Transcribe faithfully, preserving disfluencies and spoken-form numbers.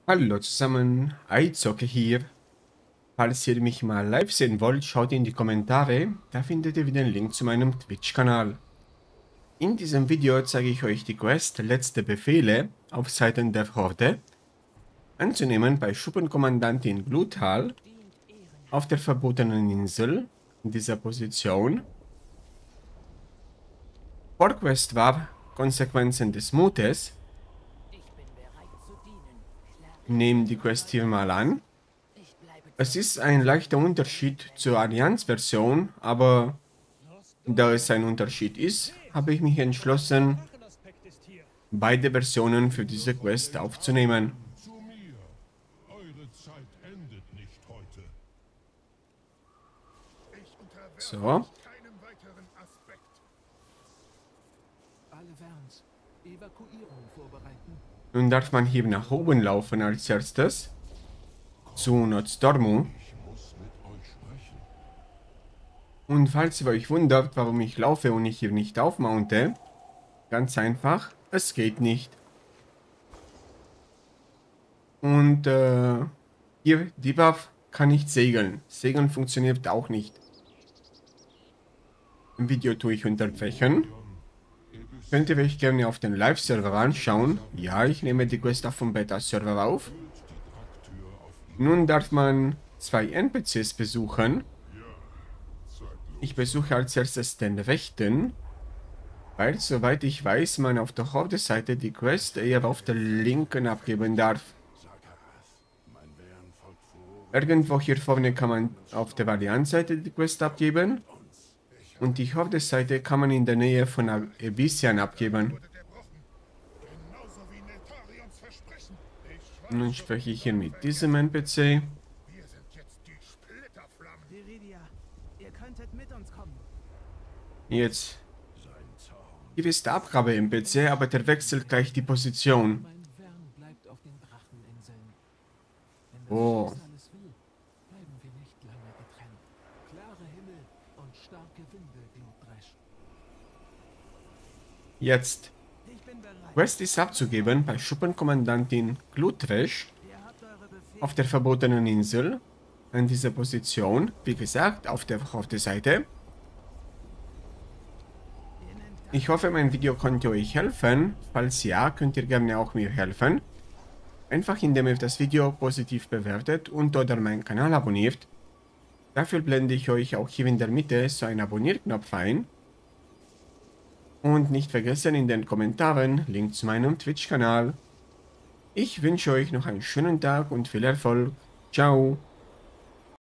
Hallo zusammen, Eizocke hier. Falls ihr mich mal live sehen wollt, schaut in die Kommentare, da findet ihr wieder den Link zu meinem Twitch-Kanal. In diesem Video zeige ich euch die Quest Letzte Befehle auf Seiten der Horde anzunehmen bei Schuppenkommandantin Gluthal auf der verbotenen Insel in dieser Position. Vorquest war Konsequenzen des Mutes. Nehmen die Quest hier mal an. Es ist ein leichter Unterschied zur Allianz-Version, aber da es ein Unterschied ist, habe ich mich entschlossen, beide Versionen für diese Quest aufzunehmen. So. Nun darf man hier nach oben laufen als erstes. Zu Notstormu. Und falls ihr euch wundert, warum ich laufe und ich hier nicht aufmounte, ganz einfach, es geht nicht. Und äh, hier, die Waffe kann nicht segeln. Segeln funktioniert auch nicht. Im Video tue ich unterbrechen. Könnt ihr euch gerne auf den Live-Server anschauen. Ja, ich nehme die Quest auf dem Beta-Server auf. Nun darf man zwei N P Cs besuchen. Ich besuche als erstes den Rechten, weil, soweit ich weiß, man auf der Horde-Seite die Quest eher auf der linken abgeben darf. Irgendwo hier vorne kann man auf der Allianz-Seite die Quest abgeben. Und die Horde-Seite kann man in der Nähe von Abyssian abgeben. Nun spreche ich hier mit diesem N P C. Jetzt. Hier ist der Abgabe-N P C, aber der wechselt gleich die Position. Oh. Jetzt. Quest ist abzugeben bei Schuppenkommandantin Glutresch auf der verbotenen Insel. An dieser Position, wie gesagt, auf der Horde-Seite. Ich hoffe, mein Video konnte euch helfen. Falls ja, könnt ihr gerne auch mir helfen. Einfach indem ihr das Video positiv bewertet und oder meinen Kanal abonniert. Dafür blende ich euch auch hier in der Mitte so einen Abonnierknopf ein. Und nicht vergessen in den Kommentaren Link zu meinem Twitch-Kanal. Ich wünsche euch noch einen schönen Tag und viel Erfolg. Ciao.